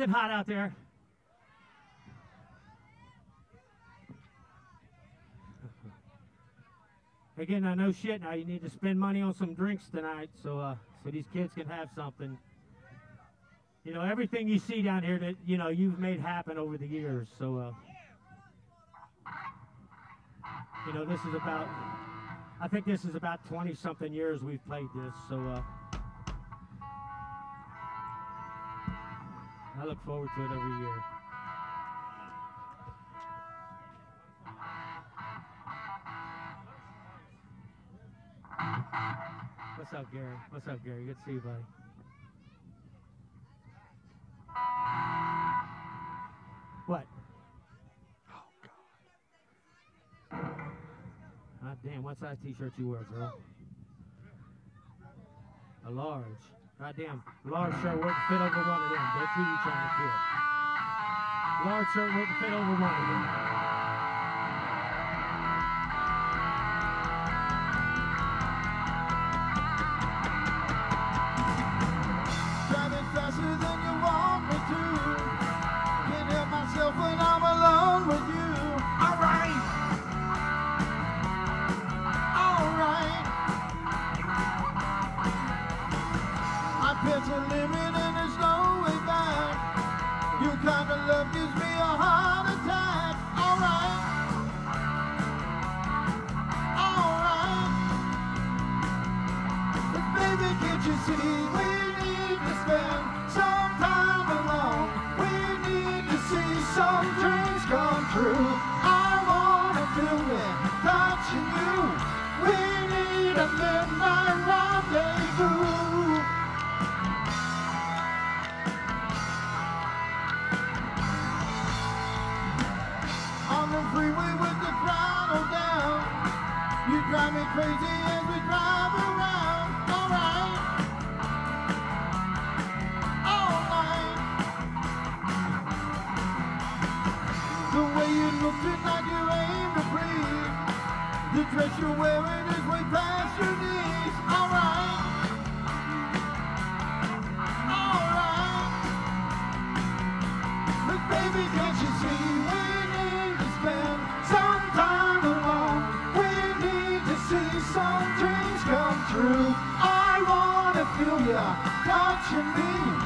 it hot out there? Again, I know shit now. You need to spend money on some drinks tonight, so these kids can have something. You know, everything you see down here that, you know, you've made happen over the years. So, you know, this is about, I think this is about 20-something years we've played this. So, I look forward to it every year. What's up, Gary? What's up, Gary? Good to see you, buddy. What? Oh, God. God damn, what size t-shirt you wear, girl? A large. God damn, large shirt wouldn't fit over one of them. That's who you trying to kill. Large shirt wouldn't fit over one of them. Driving faster than you want me to. Can't help myself when I'm alone with you. All right. All right. I pitch a limit and there's no way back. Your kind of love gives me a heart attack. All right. All right. But baby, can't you see we need to spend some time alone? We need to see some dreams come true. I wanna feel it touching you. We need a midnight rendezvous. On the freeway with the throttle down, you drive me crazy as we drive around. All right. All night. The way you look tonight, you aim to breathe. The dress you're wearing is way past your knees. All right. All right. But baby, can't you see we need to spend some time alone? We need to see some dreams come true. I wanna feel ya touching me.